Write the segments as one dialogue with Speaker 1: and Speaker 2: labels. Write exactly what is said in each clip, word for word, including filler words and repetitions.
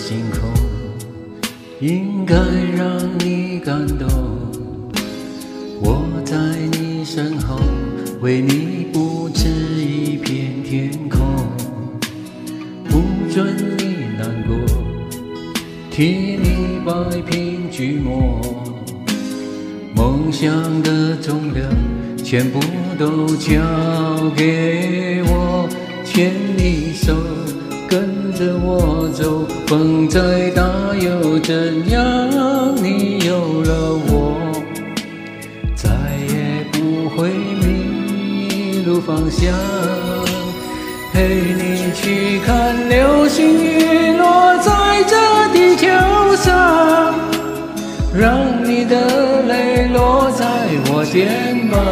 Speaker 1: 星空，应该让你感动。我在你身后，为你布置一片天空，不准你难过，替你摆平寂寞。梦想的重量全部都交给我，牵你手，跟着我走，风再大又怎样？你有了我，再也不会迷路方向。陪你去看流星雨落在这地球上，让你的泪落在我肩膀。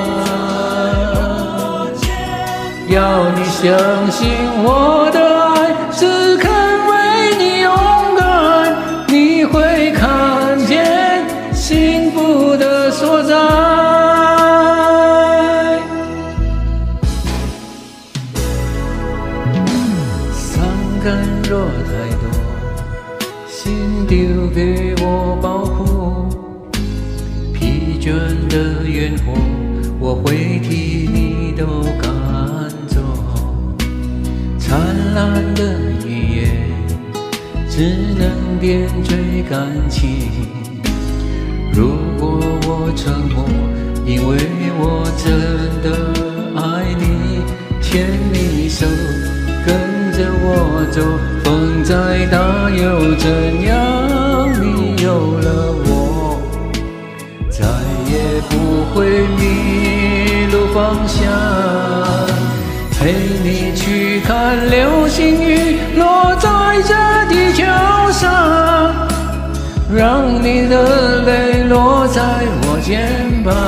Speaker 1: 要你相信我的爱，只肯为你勇敢，你会看见幸福的所在。伤感若太多，心丢给我保护，疲倦的烟火，我会替你都赶走。灿烂的一夜，只能点缀感情。如果我沉默，因为我真的爱你，牵你手，跟着我走，风再大又怎样？你有了我，再也不会迷路方向。陪你去看流星雨落在这地球上，让你的泪落在我肩膀。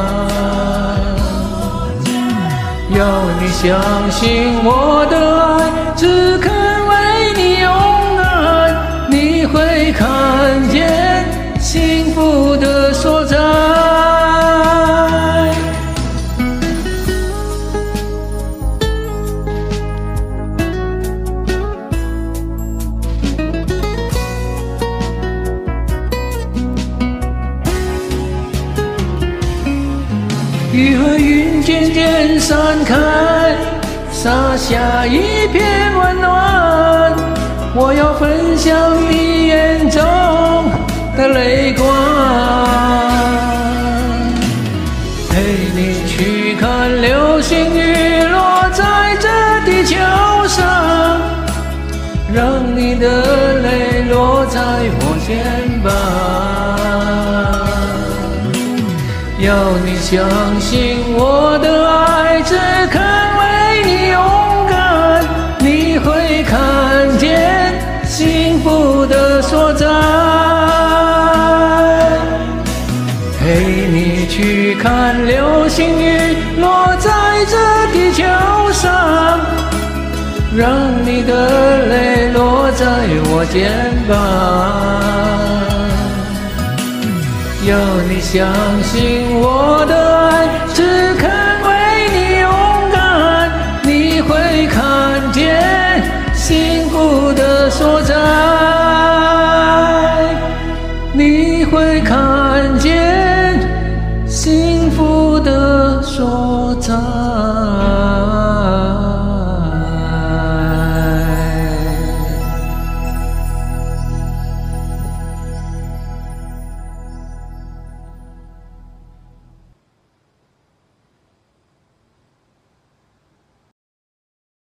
Speaker 1: 要你相信我的爱，只肯为你勇敢，你会看见幸福的所在。雨和云渐渐散开，洒下一片温暖。我要分享你眼中的泪光，陪你去看流星雨落在这地球上，让你的泪落在我肩膀。要你相信我的爱，只肯为你勇敢，你会看见幸福的所在。陪你去看流星雨落在这地球上，让你的泪落在我肩膀。要你相信我的爱，